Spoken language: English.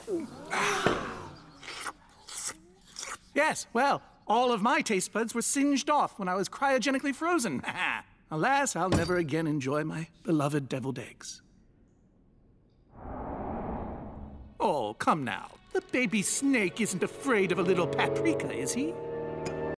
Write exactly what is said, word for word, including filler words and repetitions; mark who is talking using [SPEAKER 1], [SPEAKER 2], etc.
[SPEAKER 1] Yes, well, all of my taste buds were singed off when I was cryogenically frozen. Alas, I'll never again enjoy my beloved deviled eggs. Oh, come now. The baby snake isn't afraid of a little paprika, is he?